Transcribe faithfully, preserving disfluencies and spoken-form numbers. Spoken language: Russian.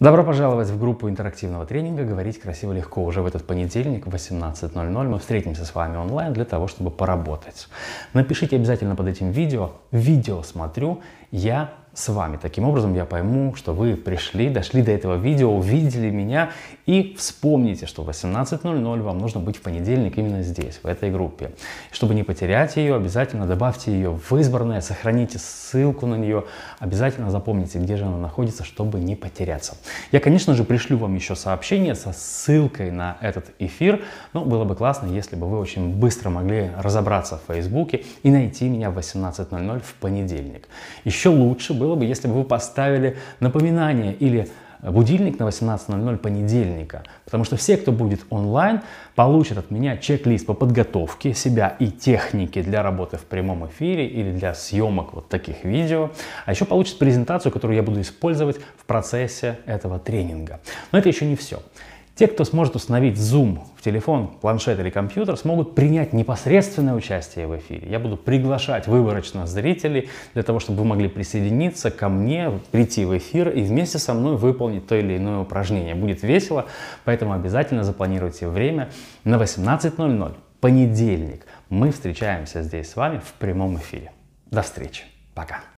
Добро пожаловать в группу интерактивного тренинга «Говорить красиво легко». Уже в этот понедельник в восемнадцать ноль ноль мы встретимся с вами онлайн для того, чтобы поработать. Напишите обязательно под этим видео «Видео смотрю, я с вами». Таким образом я пойму, что вы пришли, дошли до этого видео, увидели меня и вспомните, что в восемнадцать ноль ноль вам нужно быть в понедельник именно здесь, в этой группе. Чтобы не потерять ее, обязательно добавьте ее в избранное, сохраните ссылку на нее, обязательно запомните, где же она находится, чтобы не потеряться. Я, конечно же, пришлю вам еще сообщение со ссылкой на этот эфир, но было бы классно, если бы вы очень быстро могли разобраться в Фейсбуке и найти меня в восемнадцать ноль ноль в понедельник. Еще лучше было бы, если бы вы поставили напоминание или будильник на восемнадцать ноль ноль понедельника, потому что все, кто будет онлайн, получат от меня чек-лист по подготовке себя и техники для работы в прямом эфире или для съемок вот таких видео, а еще получат презентацию, которую я буду использовать в процессе этого тренинга. Но это еще не все. Те, кто сможет установить Zoom в телефон, планшет или компьютер, смогут принять непосредственное участие в эфире. Я буду приглашать выборочно зрителей для того, чтобы вы могли присоединиться ко мне, прийти в эфир и вместе со мной выполнить то или иное упражнение. Будет весело, поэтому обязательно запланируйте время на восемнадцать ноль ноль, понедельник. Мы встречаемся здесь с вами в прямом эфире. До встречи. Пока.